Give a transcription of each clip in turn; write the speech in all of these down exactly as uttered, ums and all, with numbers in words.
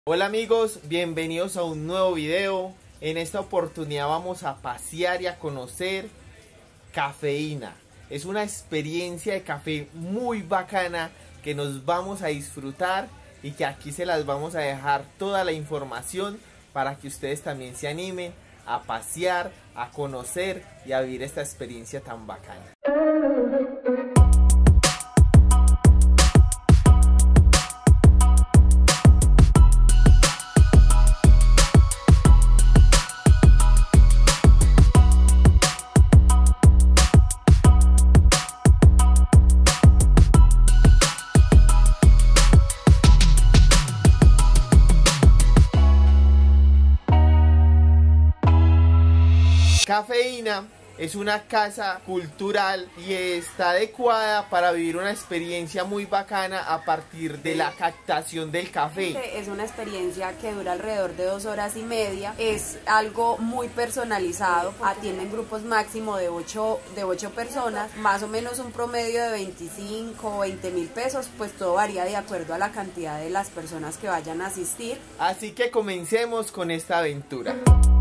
Hola amigos, bienvenidos a un nuevo video. En esta oportunidad vamos a pasear y a conocer Cafeína. Es una experiencia de café muy bacana que nos vamos a disfrutar y que aquí se las vamos a dejar toda la información para que ustedes también se animen a pasear, a conocer y a vivir esta experiencia tan bacana. Cafeína es una casa cultural y está adecuada para vivir una experiencia muy bacana a partir de la captación del café. Es una experiencia que dura alrededor de dos horas y media, es algo muy personalizado, atienden grupos máximo de ocho, de ocho personas, más o menos un promedio de veinticinco o veinte mil pesos, pues todo varía de acuerdo a la cantidad de las personas que vayan a asistir. Así que comencemos con esta aventura.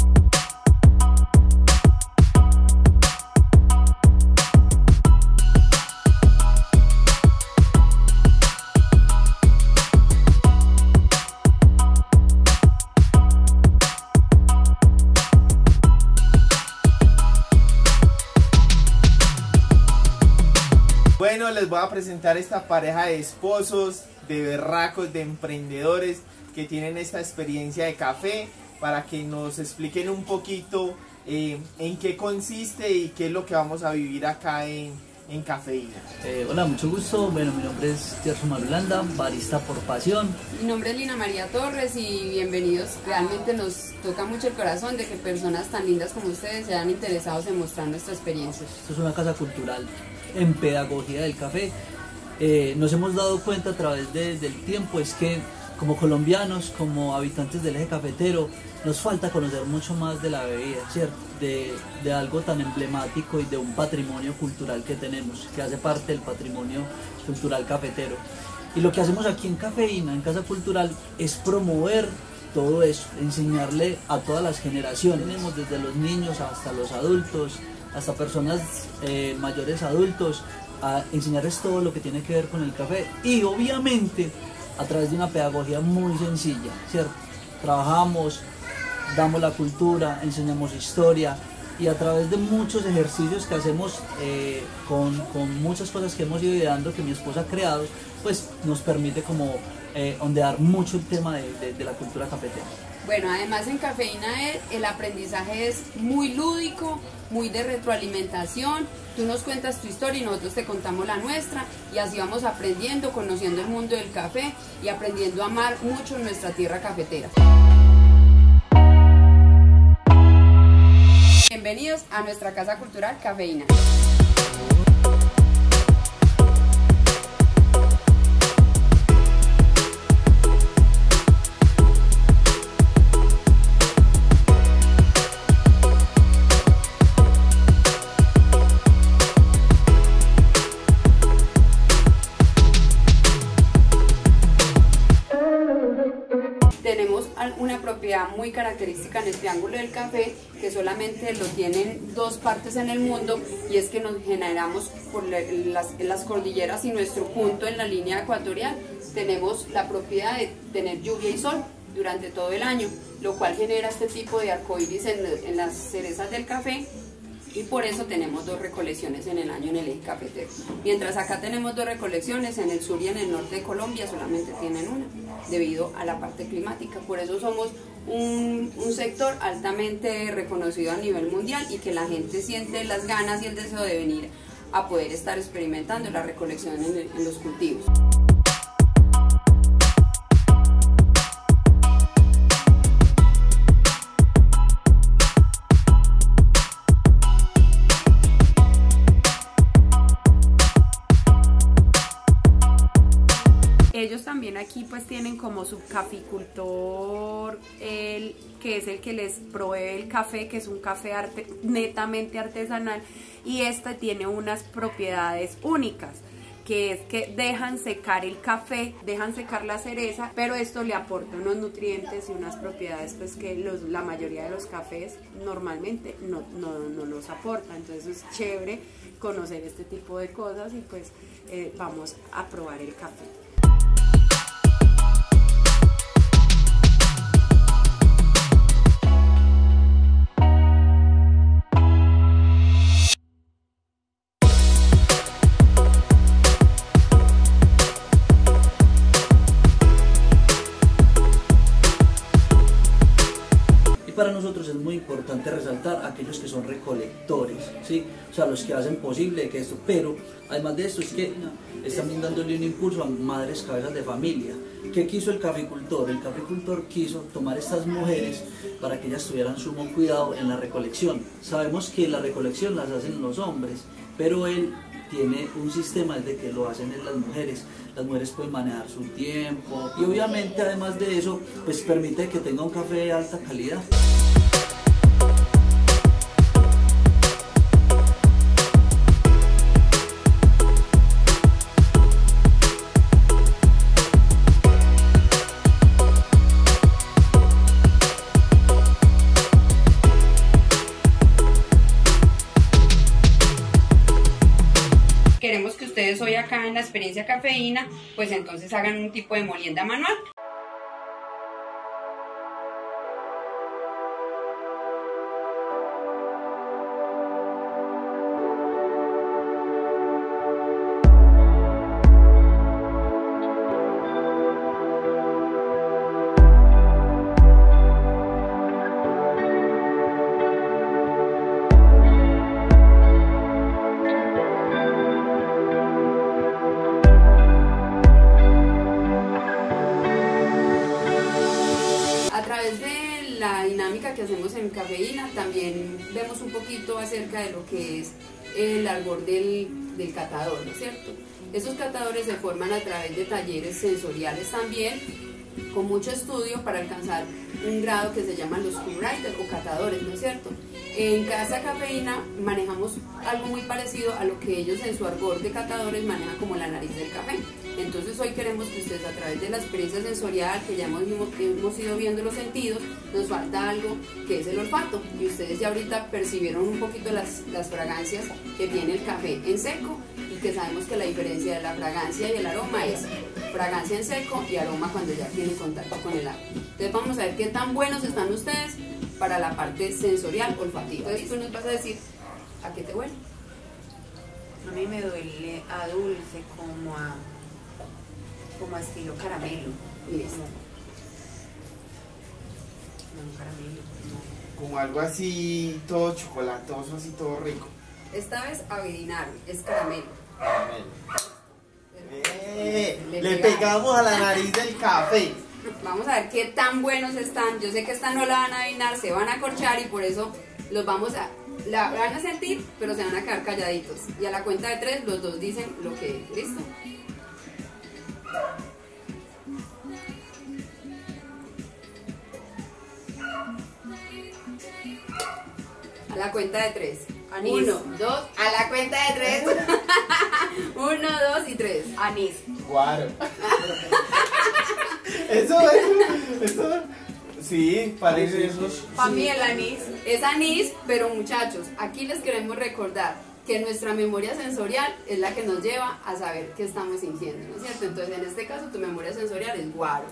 Bueno, les voy a presentar esta pareja de esposos, de berracos, de emprendedores que tienen esta experiencia de café para que nos expliquen un poquito eh, en qué consiste y qué es lo que vamos a vivir acá en, en Cafeína. Eh, hola, mucho gusto. Bueno, mi nombre es Gerson Marulanda, barista por pasión. Mi nombre es Lina María Torres y bienvenidos. Realmente nos toca mucho el corazón de que personas tan lindas como ustedes sean interesados en mostrar nuestra experiencia. Esto es una casa cultural en pedagogía del café. Eh, nos hemos dado cuenta a través de, del tiempo es que como colombianos, como habitantes del eje cafetero, nos falta conocer mucho más de la bebida, ¿cierto? De, de algo tan emblemático y de un patrimonio cultural que tenemos, que hace parte del patrimonio cultural cafetero. Y lo que hacemos aquí en Cafeína, en Casa Cultural, es promover todo eso, enseñarle a todas las generaciones, desde los niños hasta los adultos, hasta personas eh, mayores adultos, a enseñarles todo lo que tiene que ver con el café y obviamente a través de una pedagogía muy sencilla, ¿cierto? Trabajamos, damos la cultura, enseñamos historia y a través de muchos ejercicios que hacemos eh, con, con muchas cosas que hemos ido ideando, que mi esposa ha creado, pues nos permite como eh, ondear mucho el tema de, de, de la cultura cafetera. Bueno, además en Cafeína el, el aprendizaje es muy lúdico, muy de retroalimentación. Tú nos cuentas tu historia y nosotros te contamos la nuestra y así vamos aprendiendo, conociendo el mundo del café y aprendiendo a amar mucho nuestra tierra cafetera. Bienvenidos a nuestra casa cultural Cafeína. Tenemos una propiedad muy característica en el Triángulo del Café, que solamente lo tienen dos partes en el mundo, y es que nos generamos por las, las cordilleras y nuestro punto en la línea ecuatorial. Tenemos la propiedad de tener lluvia y sol durante todo el año, lo cual genera este tipo de arcoíris en, en las cerezas del café. Y por eso tenemos dos recolecciones en el año en el eje cafetero. Mientras acá tenemos dos recolecciones, en el sur y en el norte de Colombia solamente tienen una, debido a la parte climática. Por eso somos un, un sector altamente reconocido a nivel mundial y que la gente siente las ganas y el deseo de venir a poder estar experimentando la recolección en, el, en los cultivos. Ellos también aquí pues tienen como su caficultor, el, que es el que les provee el café, que es un café arte, netamente artesanal, y este tiene unas propiedades únicas, que es que dejan secar el café, dejan secar la cereza, pero esto le aporta unos nutrientes y unas propiedades pues que los, la mayoría de los cafés normalmente no, no, no los aporta. Entonces es chévere conocer este tipo de cosas y pues eh, vamos a probar el café. Para nosotros es muy importante resaltar a aquellos que son recolectores, ¿sí? O sea, los que hacen posible que esto, pero además de esto es que están dándole un impulso a madres cabezas de familia. ¿Qué quiso el caficultor? El caficultor quiso tomar estas mujeres para que ellas tuvieran sumo cuidado en la recolección. Sabemos que la recolección las hacen los hombres, pero él tiene un sistema desde que lo hacen las mujeres. Las mujeres pueden manejar su tiempo y obviamente además de eso pues permite que tenga un café de alta calidad. Queremos que ustedes hoy acá en la experiencia cafeína, pues entonces hagan un tipo de molienda manual. A través de la dinámica que hacemos en Cafeína también vemos un poquito acerca de lo que es el arbor del, del catador, ¿no es cierto? Estos catadores se forman a través de talleres sensoriales también, con mucho estudio para alcanzar un grado que se llaman los co-writers o catadores, ¿no es cierto? En Casa Cafeína manejamos algo muy parecido a lo que ellos en su arbor de catadores manejan como la nariz del café. Entonces hoy queremos que ustedes a través de la experiencia sensorial, que ya hemos, hemos ido viendo los sentidos, nos falta algo que es el olfato. Y ustedes ya ahorita percibieron un poquito las, las fragancias que tiene el café en seco y que sabemos que la diferencia de la fragancia y el aroma es fragancia en seco y aroma cuando ya tiene contacto con el agua. Entonces vamos a ver qué tan buenos están ustedes para la parte sensorial olfativa. Entonces tú nos vas a decir a qué te huele. A mí me duele a dulce, como a, como a estilo caramelo. Listo. No, caramelo. No. Como algo así, todo chocolatoso, así todo rico. Esta vez abedinario, es caramelo. Caramelo. Eh, Le le pegamos. pegamos a la nariz del café. Vamos a ver qué tan buenos están. Yo sé que esta no la van a adivinar, se van a acorchar y por eso los vamos a... La van a sentir, pero se van a quedar calladitos. Y a la cuenta de tres, los dos dicen lo que es. ¿Listo? A la cuenta de tres. Anís. Uno, dos, a la cuenta de tres. Uno, dos y tres. Anís. Guaro. Eso, eso, eso. Sí, parece esos. Para mí el anís. Es anís, pero muchachos, aquí les queremos recordar que nuestra memoria sensorial es la que nos lleva a saber qué estamos sintiendo, ¿no es cierto? Entonces, en este caso, tu memoria sensorial es guaro.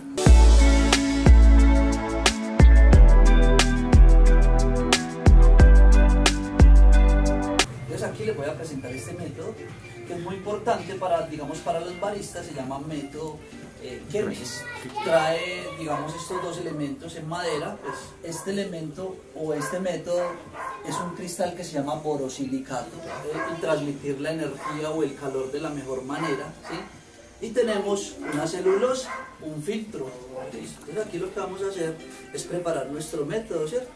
Entonces aquí les voy a presentar este método que es muy importante para, digamos, para los baristas, se llama método eh, Kermes. Trae, digamos, estos dos elementos en madera. Pues este elemento o este método es un cristal que se llama borosilicato, ¿eh? Y transmitir la energía o el calor de la mejor manera, ¿sí? Y tenemos una celulosa, un filtro. ¿Listo? Entonces aquí lo que vamos a hacer es preparar nuestro método, ¿cierto?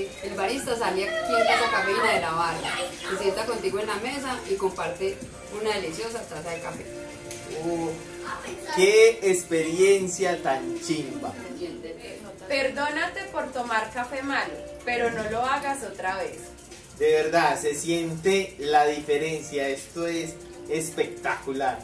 que el barista sale aquí en Casa Cafeína de la barra, se sienta contigo en la mesa y comparte una deliciosa taza de café. Uh, ¡Qué experiencia tan chimba! Perdónate por tomar café malo, pero no lo hagas otra vez. De verdad, se siente la diferencia. Esto es espectacular.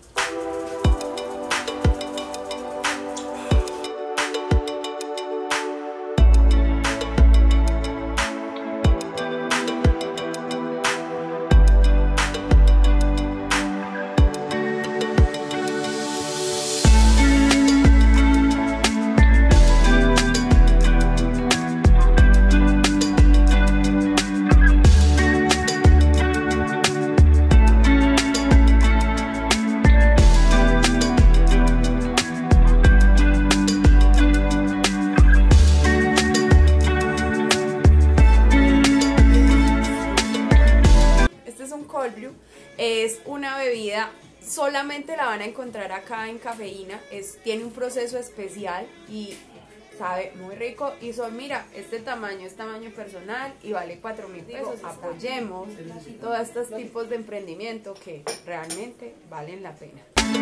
Es una bebida, solamente la van a encontrar acá en Cafeína, es, tiene un proceso especial y sabe muy rico. Y son, mira, este tamaño es tamaño personal y vale cuatro mil pesos. Apoyemos todos estos tipos de emprendimiento que realmente valen la pena.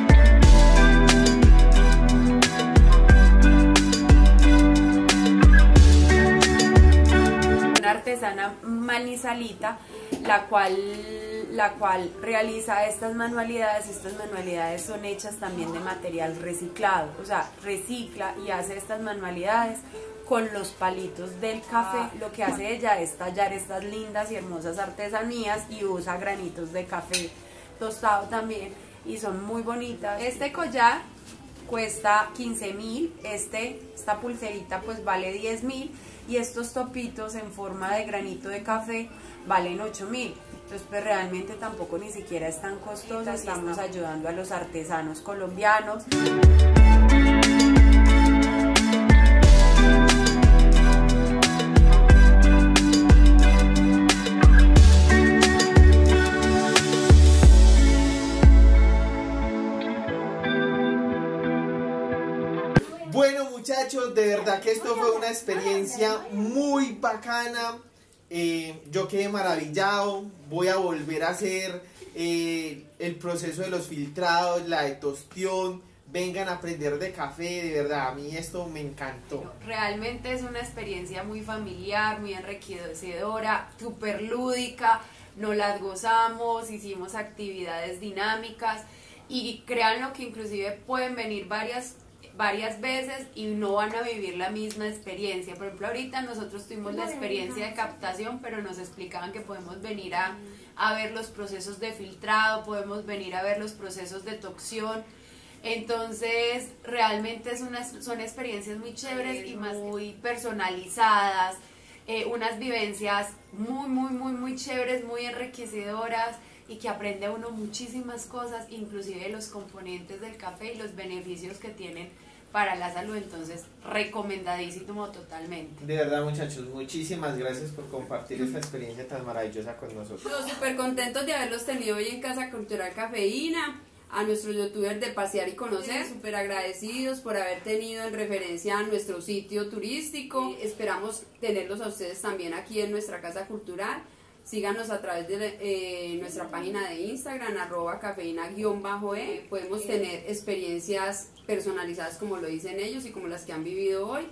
Una artesana Manizalita, la cual la cual realiza estas manualidades. Estas manualidades son hechas también de material reciclado, o sea, recicla y hace estas manualidades con los palitos del café. Lo que hace ella es tallar estas lindas y hermosas artesanías y usa granitos de café tostado también y son muy bonitas. Este collar cuesta quince mil, este, esta pulserita pues vale diez mil y estos topitos en forma de granito de café valen ocho mil. Entonces pues realmente tampoco ni siquiera es tan costoso, estamos ayudando a los artesanos colombianos. Bueno muchachos, de verdad que esto fue una experiencia muy bacana. Eh, yo quedé maravillado. Voy a volver a hacer eh, el proceso de los filtrados, la de tostión. Vengan a aprender de café, de verdad, a mí esto me encantó. Realmente es una experiencia muy familiar, muy enriquecedora, súper lúdica, nos las gozamos, hicimos actividades dinámicas y créanlo que inclusive pueden venir varias varias veces y no van a vivir la misma experiencia. Por ejemplo, ahorita nosotros tuvimos la experiencia de captación, pero nos explicaban que podemos venir a, a ver los procesos de filtrado, podemos venir a ver los procesos de tocción. Entonces, realmente es una, son experiencias muy chéveres y más muy personalizadas, eh, unas vivencias muy, muy, muy, muy chéveres, muy enriquecedoras, y que aprende uno muchísimas cosas, inclusive los componentes del café y los beneficios que tienen para la salud. Entonces, recomendadísimo totalmente. De verdad muchachos, muchísimas gracias por compartir esta experiencia tan maravillosa con nosotros. Estamos súper contentos de haberlos tenido hoy en Casa Cultural Cafeína. A nuestros youtubers de Pasear y Conocer, súper agradecidos por haber tenido en referencia a nuestro sitio turístico. Esperamos tenerlos a ustedes también aquí en nuestra Casa Cultural. Síganos a través de eh, nuestra página de Instagram, arroba cafeína-e. Podemos tener experiencias personalizadas como lo dicen ellos y como las que han vivido hoy.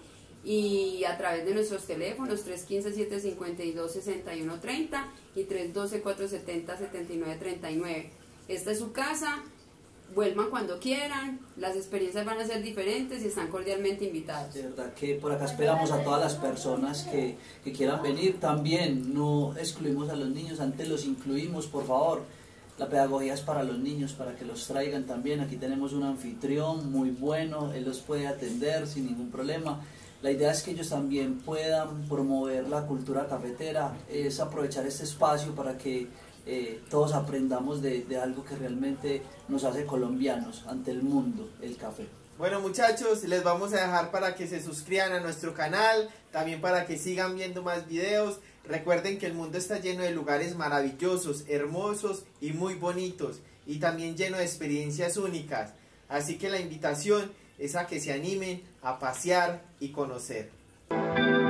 Y a través de nuestros teléfonos tres uno cinco, siete cinco dos, seis uno tres cero y tres uno dos, cuatro siete cero, siete nueve tres nueve. Esta es su casa. Vuelvan cuando quieran, las experiencias van a ser diferentes y están cordialmente invitados. De verdad que por acá esperamos a todas las personas que, que quieran venir. También no excluimos a los niños, antes los incluimos, por favor. La pedagogía es para los niños, para que los traigan también. Aquí tenemos un anfitrión muy bueno, él los puede atender sin ningún problema. La idea es que ellos también puedan promover la cultura cafetera, es aprovechar este espacio para que Eh, todos aprendamos de, de algo que realmente nos hace colombianos ante el mundo, el café. Bueno muchachos, les vamos a dejar para que se suscriban a nuestro canal, también para que sigan viendo más videos. Recuerden que el mundo está lleno de lugares maravillosos, hermosos y muy bonitos, y también lleno de experiencias únicas. Así que la invitación es a que se animen a pasear y conocer.